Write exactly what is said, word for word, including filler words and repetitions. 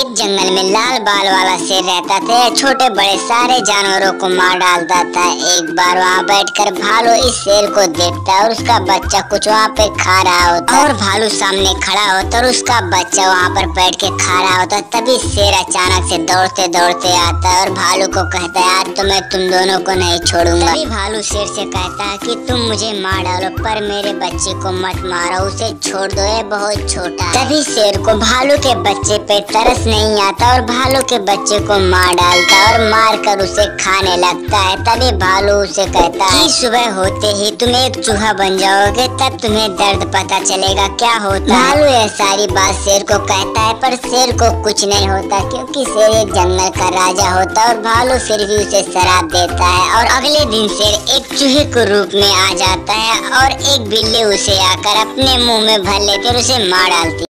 एक जंगल में लाल बाल वाला शेर रहता था। छोटे बड़े सारे जानवरों को मार डालता था। एक बार वहाँ बैठकर भालू इस शेर को देखता है और उसका बच्चा कुछ वहाँ पे खा रहा होता और भालू सामने खड़ा होता और उसका बच्चा वहाँ पर बैठ के खा रहा होता। तभी शेर अचानक से दौड़ते दौड़ते आता है और भालू को कहता है आज तो मैं तुम दोनों को नहीं छोड़ूंगा। तभी भालू शेर से कहता है कि तुम मुझे मार डालो पर मेरे बच्चे को मत मारो, उसे छोड़ दो, ये बहुत छोटा है। तभी शेर को भालू के बच्चे पे तरस नहीं आता और भालू के बच्चे को मार डालता और मार कर उसे खाने लगता है। तभी भालू उसे कहता है कि सुबह होते ही तुम एक चूहा बन जाओगे, तब तुम्हें दर्द पता चलेगा क्या होता है। भालू यह सारी बात शेर को कहता है पर शेर को कुछ नहीं होता क्योंकि शेर एक जंगल का राजा होता है और भालू फिर भी उसे शराब देता है। और अगले दिन शेर एक चूहे के रूप में आ जाता है और एक बिल्ली उसे आकर अपने मुंह में भर लेकर उसे मार डालती है।